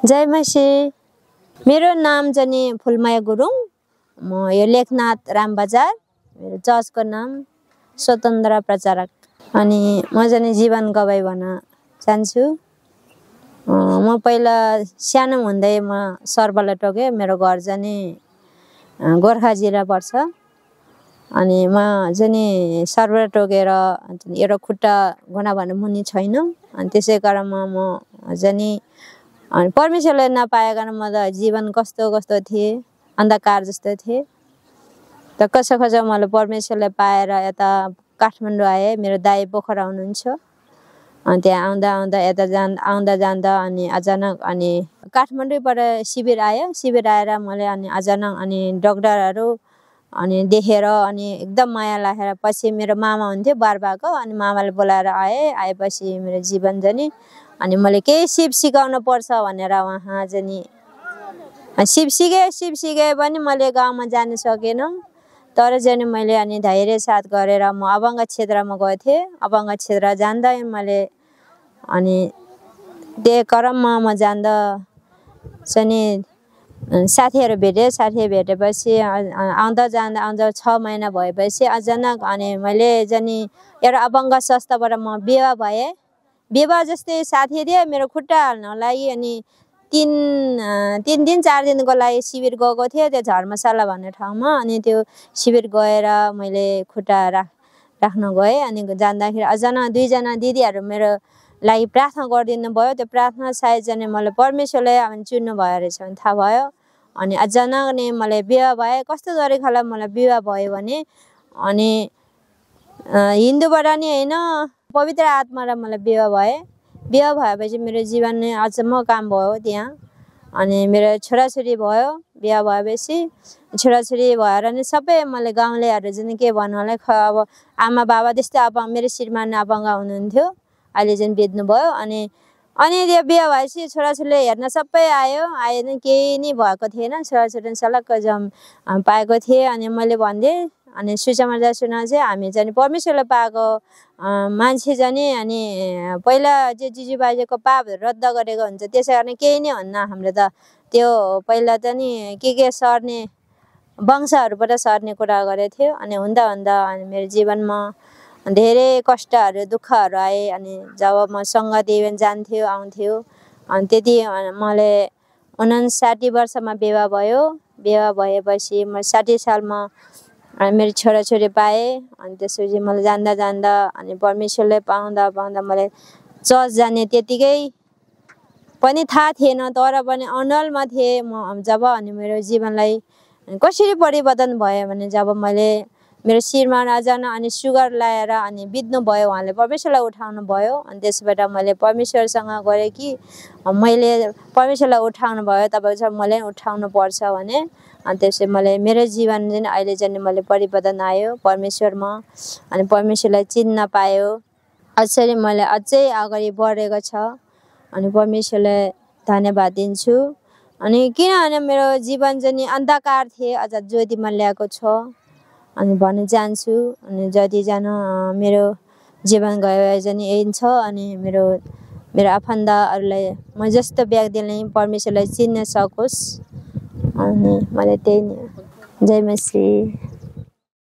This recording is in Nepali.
जय मसी। मेरो नाम चाहिँ फुलमाया गुरुङ। म यो लेखनाथ रामबजार। मेरो चर्चको नाम स्वतन्त्र प्रचारक। अनि म चाहिँ जीवन गवाई भन्न चाहन्छु। म पहिला सानो हुँदै म सर्पले टोके। मेरो घर चाहिँ गोर्खा जिल्ला पर्छ। अनि म चाहिँ सर्पले टोकेर एउटा खुट्टा घुँडा भन्ने मुनि छैन। अनि त्यसै कारण म चाहिँ अनि परमेश्वरले नपाएकन म त जीवन कस्तो कस्तो थिए, अन्धकार जस्तो थिए। त कसो मैले परमेश्वरले पाएर यता काठमाडौँ आए। मेरो दाइ पोखरा हुनुहुन्छ। अनि त्यहाँ आउँदा यता आउँदा जाँदा अनि अचानक अनि काठमाडौँबाट शिविर आयो। शिविर आएर मैले अनि अचानक अनि डाक्टरहरू अनि देखेर अनि एकदम माया लागेर पछि मेरो मामा हुन्थ्यो बारबाको। अनि मामाले बोलाएर आएपछि मेरो जीवन जाने अनि मैले केही सिप सिकाउनु पर्छ भनेर उहाँ चाहिँ सिप सिके पनि मैले गाउँमा जान सकेन। तर चाहिँ मैले अनि धैर्य साथ गरेर म अभङ्ग क्षेत्रमा गएको थिएँ। अभङ्ग क्षेत्र जाँदा मैले अनि त्यो क्रममा म जाँदा चाहिँ साथीहरू भेटेँ। साथी भेटेपछि आउँदा 6 महिना भएपछि अचानक अनि मैले चाहिँ एउटा अभङ्ग संस्थाबाट म विवाह भएँ। विवाह जस्तै साथी थिए मेरो खुट्टा हाल्न लागि। अनि 3 दिन 4 दिनको लागि शिविर गएको थिएँ त्यो धर्मशाला भन्ने ठाउँमा। अनि त्यो शिविर गएर मैले खुट्टा राख्न गएँ। अनि जाँदाखेरि अचानक 2 जना दिदीहरू मेरो लागि प्रार्थना गरिदिनु भयो। त्यो प्रार्थना सायद चाहिँ मैले परमेश्वरले चुन्नु भयो रहेछ भने थाहा भयो। अनि अचानक नै मैले विवाह भएँ। कस्तो तरिकाले मलाई विवाह भयो भने अनि हिन्दूबाट नि होइन पवित्र आत्मा र मलाई विवाह भएँ। विवाह भएपछि मेरो जीवन नै अचम्म काम भयो त्यहाँ। अनि मेरो छोराछोरी भयो। बिहा भएपछि छोराछोरी भएर नि सबै मैले गाउँलेहरू चाहिँ के भन्नु होला अब आमा बाबा त्यस्तै अब मेरो श्रीमान अभङ्ग हुनुहुन्थ्यो। अहिले चाहिँ बित्नुभयो। अनि त्यो बिहा भएपछि छोराछोरीले हेर्न सबै आयो नि केही नि भएको थिएन। छोराछोरी सलक्क पाएको थिएँ। अनि मैले भनिदिएँ अनि सुसमाचार सुना चाहिँ हामी चाहिँ परमेश्वरले पाएको मान्छे चाहिँ अनि पहिला चाहिँ जिजुबाजेको पापहरू रद्द गरेको हुन्छ। त्यसै कारण केही नै हुन्न। हाम्रो त त्यो पहिला त नि के सर्ने वंशहरूबाट सर्ने कुरा गरेको थियो। अनि हुँदा अनि मेरो जीवनमा धेरै कष्टहरू दुःखहरू आए। अनि जब म सङ्गति जान्थ्यो आउँथ्यो अनि त्यति मैले 59 वर्षमा विवाह भयो। विवाह भएपछि म 60 सालमा मेरो छोराछोरी पाएँ। अनि त्यसपछि मैले जान्दा अनि परमेश्वरले पाउँदा मैले चर्च जाने त्यतिकै पनि थाहा थिएन। तर पनि अनुहारमा थिएँ म जब अनि मेरो जीवनलाई कसरी परिवर्तन भयो भने जब मैले मेरो शिरमा अचानक अनि सुगर लाएर अनि बित्नु भयो। उहाँले परमेश्वरलाई उठाउनु भयो। अनि त्यसबाट मैले परमेश्वरसँग गरेँ कि मैले परमेश्वरलाई उठाउनु भयो तपाईँ मलाई उठाउनु पर्छ भने। अनि त्यसपछि मैले मेरो जीवन चाहिँ अहिले चाहिँ मैले परिवर्तन आयो परमेश्वरमा। अनि परमेश्वरलाई चिन्न पायो। अझै मैले अझै अगाडि बढेको छ। अनि परमेश्वरलाई धन्यवाद दिन्छु। अनि किनभने मेरो जीवन चाहिँ अन्धकार थिए अझ ज्योतिमा ल्याएको छ अनि भन्न चाहन्छु। अनि जतिजना मेरो जीवन गयो चाहिँ यही छ। अनि मेरो आफन्तहरूलाई म जस्तो व्यक्तिले परमेश्वरलाई चिन्न सकोस्। अनि मलाई त्यही नै। जय मसीह।